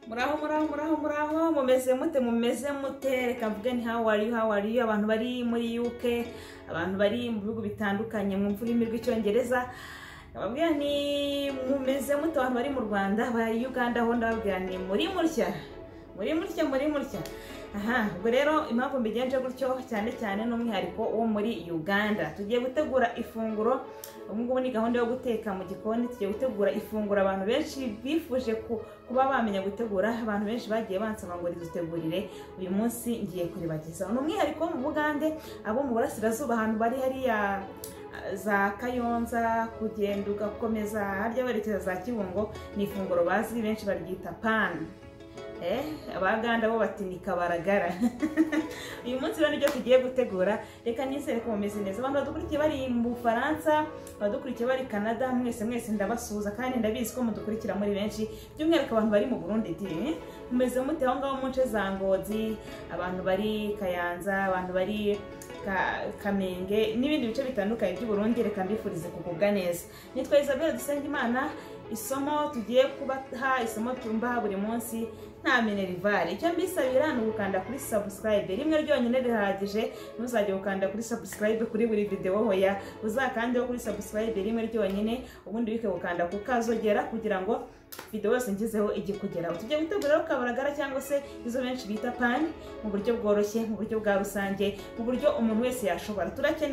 Muraho mumeze mute reka mvuge ni how are you abantu bari muri UK, abantu bari mu bihugu bitandukanye mu mvurimi rw'icyongereza. Ababwira ni mumeze mute abantu bari mu Rwanda, bari Uganda ho ndababwira ni muri murya. Aha, ubwo rero impamvu mbigenje gutyo cyane n'umwihariko wo muri Uganda. Tugiye gutegura ifunguro, ubungubu ni gahunda yo guteka mu gikoni. Tugiye gutegura ifunguro abantu benshi bifuje kuba bamenya gutegura, abantu benshi bagiye bansaba ngo ridutegurire. Uyu munsi ngiye kuribageza n'umwihariko mu Bugande, abo mu burasirazuba ahantu bari hariya za Kayonza kugenda ugakomeza harya werekeza za Kibungo. Ni ifunguro bazi benshi baryita pan. Abaganda bo bati ni kabalagala. Uyu munsi rero nibyo tugiye gutegura. Reka nizere ko mumeze neza. Abantu badukurikiye bari mu Bufaransa, badukurikiye bari Canada, mwese ndabasuhuza kandi ndabizi ko mudukurikira muri benshi. By'umwihariko abantu bari mu Burundi mumeze mute aho ngaho mu nce za Ngozi, abantu bari Kayanza, abantu bari Kamenge n'ibindi bice bitandukanye by'u Burundi. Reka mbifurize kugubwa neza. Nitwa Isabelle Dusengimana. Isomo tugiye kubaha, isomo tumba buri munsi nta minerivare. Icyo mbisabira ni ugukanda kuri subscribe. Rimwe ryonyine rihagije, ntuzajye gukanda kuri subscribe kuri buri video hoya, uzakandeho kuri subscribe rimwe ryonyine, ubundi wike gukanda kukazogera kugira ngo video yose ngizeho ijye kugeraho. Tugiye gutegura kabalagala cyangwa se izo benshi bita pan mu buryo bworoshye, mu buryo bwa rusange, mu buryo umuntu wese yashobora.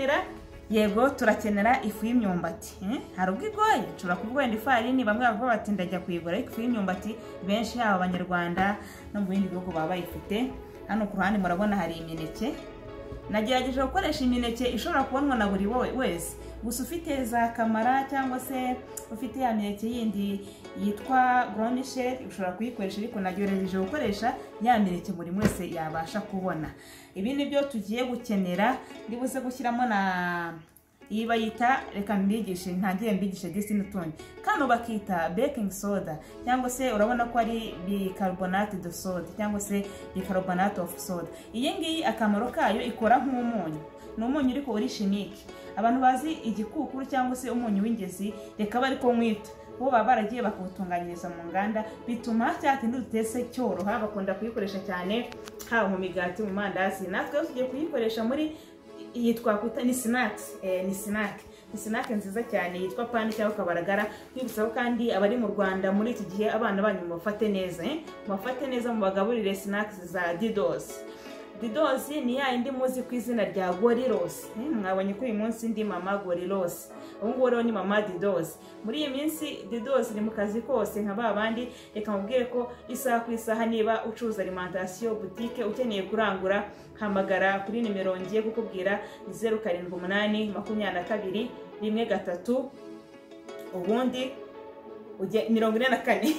Turakenera ifu y'imyumbati. Hari ubwo igoye, nshobora kuvuga wenda ifarini, bamwe bavuga bati ndajya kuyigura, ariko ifu y'imyumbati benshi yaba abanyarwanda no mu bindi bihugu baba bayifite. Hano ku ruhande murabona hari imineke. Nagerageje gukoresha imineke ishobora kubonwa na buri wese, gusa ufite za kamara cyangwa se ufite ya mineke yindi yitwa bworoshye ushobora kuyikoresha, ariko nagerageje gukoresha ya mineke buri wese yabasha kubona. Ibi nibyo tugiye gukenera. Ndibuze gushyiramo na iyi bayita, reka mbigishe, ntagiye mbigishe disi n'utundi. Kano bakita baking soda cyangwa se urabona ko ari bicarbonate de soda cyangwa se bicarbonate of soda. Iyi ngiyi akamaro kayo ikora nk'umunyu. Ni umunyu ariko uri chimique. Abantu bazi igikukuru cyangwa se umunyu w'ingezi reka bari ko mwita, bo baba baragiye bakawutunganyiriza mu nganda, bituma cya kintu dutese cyoroha. Bakunda kuyikoresha cyane haba mu migati, mu mandazi. Natwe tugiye kuyikoresha muri iyi twakwita ni snacks. Ni snack nziza cyane yitwa pan cyangwa kabalagala. Kwibutsaho kandi abari mu Rwanda muri iki gihe abana banyu mubafate neza, mubagaburire snacks za Dore. Dore ni ya indi muzi ku izina rya Gorillos. Mwabonye ko uyu munsi ndi mama Gorillos. Ubu ngubu rero ni mama Dore. Muri iyi minsi Dore ni mu kazi kose nka babandi. Reka mubwire ko isaha ku isaha niba ucuruza alimentation boutique ukeneye kurangura, hamagara kuri nimero ngiye kukubwira 078 22 13 ubundi uje 44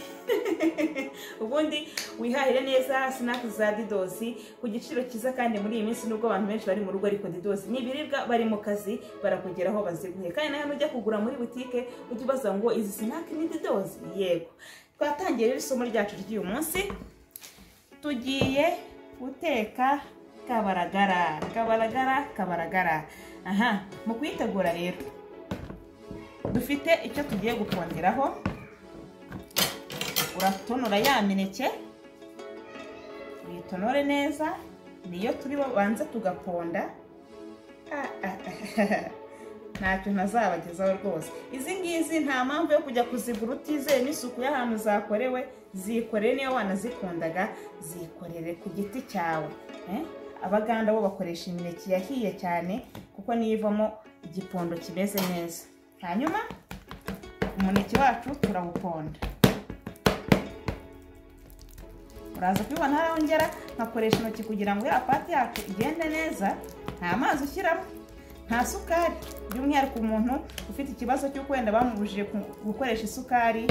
ubundi wihahire neza snack za Dore ku giciro cyiza. Kandi muri iyi minsi nubwo abantu benshi bari mu rugo, ariko Dore n'ibiribwa bari mu kazi barakugeraho baziguhe. Kandi nawe nujya kugura muri boutique ujye ubaza ngo izi snack ni Dore. Yego, twatangiye rero isomo ryacu ry'uyu munsi. Tugiye guteka kabalagala. Aha, mu kwitegura rero dufite icyo tugiye guponderaho. Uratonora ya mineke, uyitonore neza, niyo turi banze tugaponda. Ntacyo ntazabagezaho rwose. Izi ngizi nta mpamvu yo kujya kuzigura utizeye n'isuku y'ahantu zakorewe. Zikorere niyo wanazikundaga, zikorere ku giti cyawe. Abaganda bo bakoresha imineke yahiye cyane kuko niyo ivamo igipondo kimeze neza. Hanyuma umuneke wacu turawuponda. Uraza kubibona harongera nkakoresha intoki kugira ngo ya pati yacu igende neza. Nta mazi ushyiramo, nta sukari. By'umwihariko umuntu ufite ikibazo cyo kwenda bamubujije gukoresha isukari,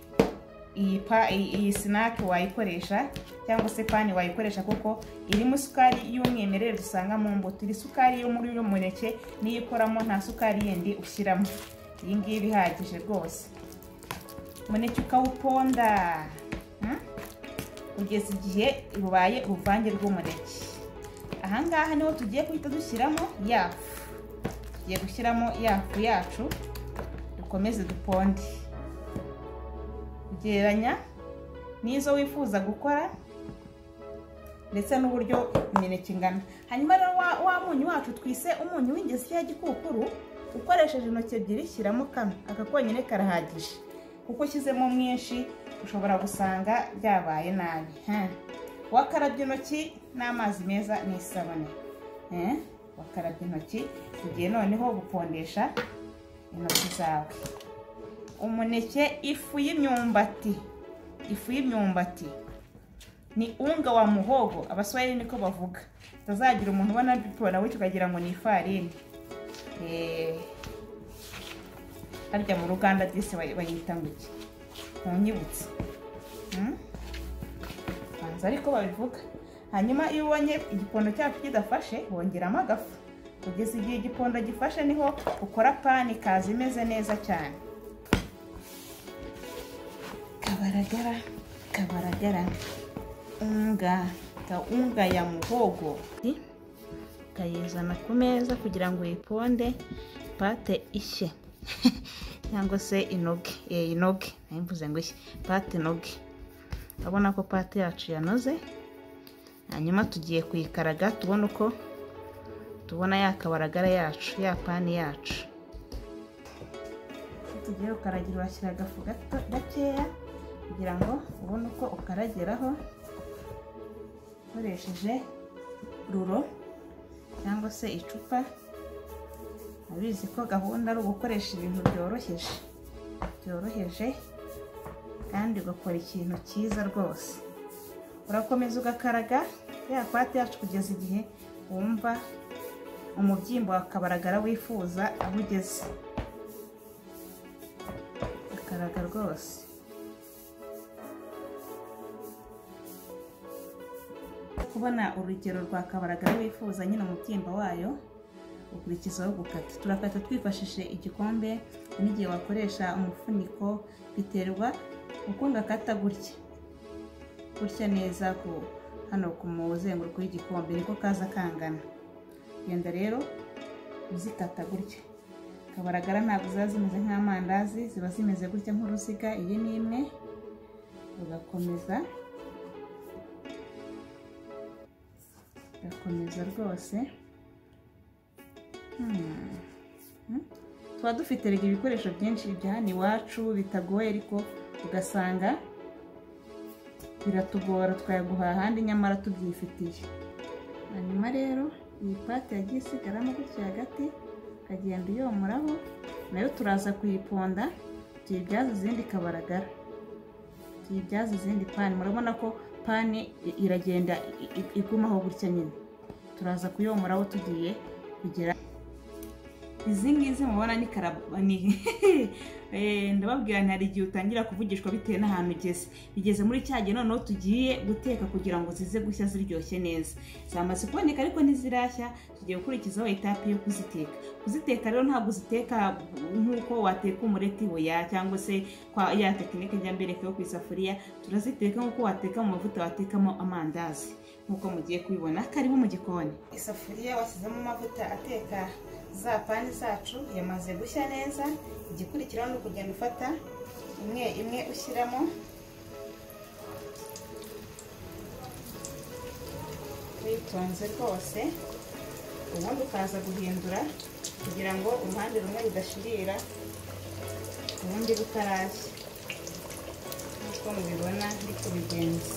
iyi snack wayikoresha cyangwa se pani wayikoresha kuko irimo isukari y'umwimerere dusanga mu mbuto. Iri sukari yo muri uyu muneke niyo ikoramo, nta sukari yindi ushyiramo. Iyi ngiyi bihagije rwose. Umuneke ukawuponda kugeza igihe bubaye uruvange rw'umuneke. Ahangaha niho tugiye kuhita dushyiramo yafu. Tugiye gushyiramo yafu yacu, dukomeze duponde. Kugereranya n'izo wifuza gukora ndetse n'uburyo imineke ingana. Hanyuma rero wa munyu wacu twise umunyu w'ingezi ya gikukuru, ukoresheje intoki ebyiri shyiramo kano, aka konyine karahagije, kuko ushyizemo mwinshi ushobora gusanga byabaye nabi. Wakarabye intoki n'amazi meza n'isabune. Wakarabye intoki, tugiye noneho gupondesha intoki zawe. Umuneke, ifu y'imyumbati. Ifu y'imyumbati ni unga wa muhogo, abaswahili niko bavuga. Tazagira umuntu ubona bipona wicu ukagira ngo ni ifarini. Harya mu Ruganda dise bayita ngo iki? Unyibutse. Banza ariko babivuga. Hanyuma iyo ubonye igipondo cyacu kidafashe, wongeramo agafu. Kugeza igihe igipondo gifashe niho ukora pani kazi imeze neza cyane. Kabalagala. Unga ya muhogo. Kayizana ku meza kugira ngo uyiponde pate ishye. Cyangwa se inoge. Inoge. Nimvuze ngo ishye. Pate inoge. Urabona ko pate yacu yanoze. Hanyuma tugiye kuyikaraga tubona uko tubona ya kabalagala yacu, ya pani yacu. Tugiye ukaragira, washyira agafu gakeya kugira ngo ubone uko ukarageraho ukoresheje ruro cyangwa se icupa. Abizi ko gahunda ari ugukoresha ibintu byoroheje kandi ugakora ikintu cyiza rwose. Urakomeza ugakaraga ya pate yacu kugeza igihe wumva umubyimbo wa kabalagala wifuza aho ugeze. Akaraga rwose. Kubona urugero rwa kabalagala wifuza nyine umubyimba wayo, ukurikizaho gukata. Turakata twifashishije igikombe, n'igihe wakoresha umufuniko biterwa uko ngakata gutya neza ku hano ku muzenguruko w'igikombe niko kaza kangana. Genda rero uzikata gutya. Kabalagala ntabwo ziba zimeze nk'amandazi, ziba zimeze gutya nk'uruziga. Iyi ni imwe. Ugakomeza rwose. Tuba dufite ibikoresho byinshi bya hano iwacu bitagoye, ariko ugasanga biratugora twayaguha ahandi nyamara tubyifitiye. Hanyuma rero iyi pate yagiye isigaramo gutya hagati, ukagenda uyomoraho, nayo turaza kuyiponda tuyibyaza izindi kabalagala, tuyibyaza izindi pani. Murabona ko pani iragenda igumaho gutya nyine. Turaza kuyomoraho tugiye kugera izi ngizi mubona ni ndababwira ntari igihe utangira kuvugishwa bitewe n'ahantu ugeze. Bigeze muri cya gihe noneho tugiye guteka kugira ngo zize gushya ziryoshye neza. Zamaze kuboneka ariko ntizirashya, tugiye gukurikizaho etape yo kuziteka. Kuziteka rero ntabwo uziteka nk'uko wateka umureti oya, cyangwa se ya tekinike njya mbereka yo ku isafuriya. Turaziteka nk'uko wateka mu mavuta watekamo amandazi, nk'uko mugiye kubibona. Karibu mu gikoni. Isafuriya washyizemo amavuta ateka za pani zacu yamaze gushya neza. Igikurikiraho ni ukugenda ufata imwe ushyiramo, witonze rwose, ubundi ukaza guhindura kugira ngo uruhande rumwe rudashirira ubundi rutarashya, nk'uko mubibona ndi kubigenza.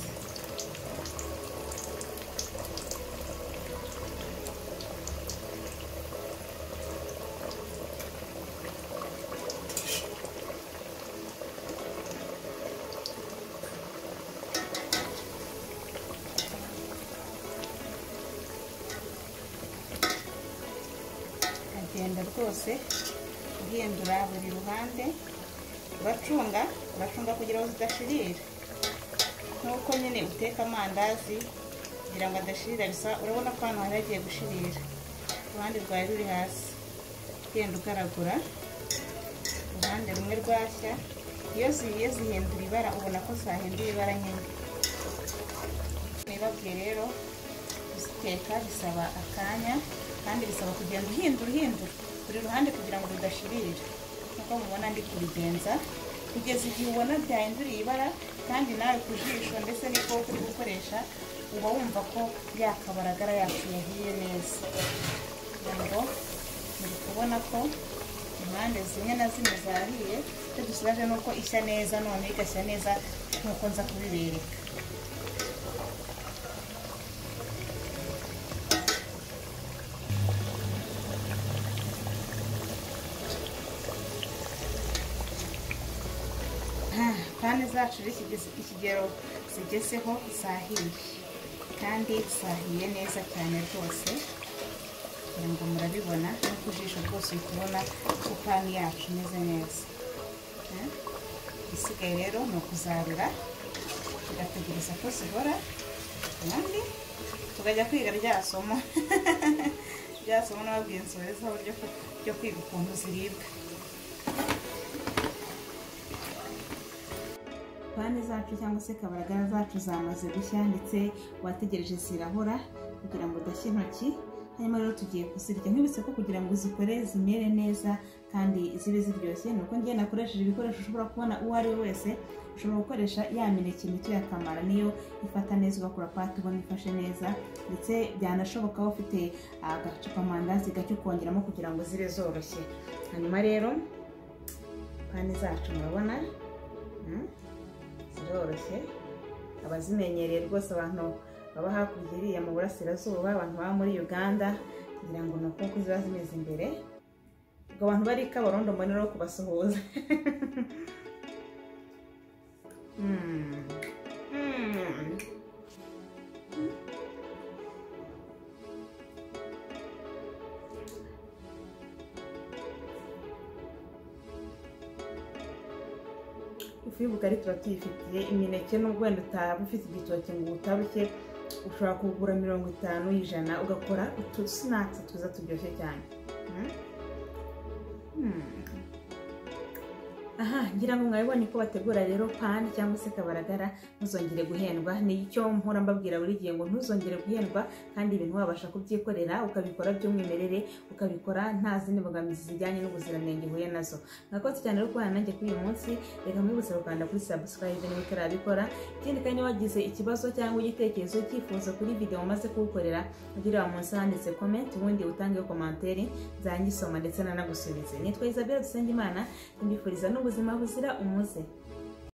Genda rwose uhindura buri ruhande, uracunga kugira ngo zidashirira, nk'uko nyine uteka amandazi kugira ngo adashirira. Bisa urabona ko hano hari hagiye gushirira, uruhande rwawe ruri hasi. Genda ugaragura uruhande rumwe rwashya. Iyo zihiye zihindura ibara, ubona ko zahinduye ibara nyine. Nibabwiye rero kuziteka bisaba akanya, kandi bisaba kugenda uhindura buri ruhande kugira ngo rudashirira. Nk'uko mubona ndi kubigenza, kugeza igihe ubona byahinduriye ibara kandi nawe ku jisho ndetse n'ikoko uri gukoresha uba wumva ko yakabaragara yacu yahiye neza. kugira ngo muri kubona ko impande zimwe na zimwe zahiye, icyo dusigaje ni uko ishya neza, none igashya neza nk'uko nza kubibereka. Pani zacu ikigero zigezeho zahiye kandi zahiye neza cyane rwose, kugira ngo murabibona no ku jisho rwose uri kubona ko pani yacu imeze neza. Isigaye rero ni ukuzarura tugategereza ko zihora, ubundi tukajya kwiga rya somo nababwiye nsorezaho ryo kwiga ukuntu ziribwa. Pani zacu cyangwa se kabaragara zacu zamaze gushya ndetse wategereje zirahora kugira ngo udashya intoki. Hanyuma rero tugiye kuzirya. Nkibutse ko kugira ngo zikore zimere neza kandi zibe ziryoshye, nuko ngiye nakoresheje ibikoresho ushobora kubona uwo ari we wese. Ushobora gukoresha ya mineke mito ya kamara, niyo ifata neza ugakora pati ubona ifashe neza, ndetse byanashoboka ufite agacupa mandazi gake ukongeramo kugira ngo zibe zoroshye. Hanyuma rero pani zacu murabona ziroroshye, abazimenyereye rwose, abantu baba hakurya iriya mu burasirazuba, abantu baba muri Uganda, kugira ngo nuko ziba zimeze imbere. Ubwo abantu bari Kabarondo mbonera wo kubasuhuza. Ifu y'ubugari tuba tuyifitiye. Imineke n'ubwo wenda utaba ufite igitoki ngo utarushye, ushobora kugura 50, 100 ugakora utu snacks tuza turyoshye cyane. Ngira ngo mwabibonye ko bategura rero pani cyangwa se kabaragara. Ntuzongere guhendwa, ni icyo mpora mbabwira buri gihe ngo ntuzongere guhendwa, kandi ibintu wabasha kubyikorera ukabikora by'umwimerere, ukabikora nta zindi mbogamizi zijyanye n'ubuziranenge uhuye nazo. Mwakoze cyane rero kubana nanjye kuri uyu munsi. Reka mwibutse gukanda kuri subscribe niba utarabikora. Ikindi kandi wagize ikibazo cyangwa igitekerezo cyifuzo kuri video maze kugukorera, ugira munsi handitse comment, ubundi utange commentaire nzangisoma ndetse nanagusubize. Nitwa Isabelle Dusengimana, mbifuriza n'ubuzima buzira umuze.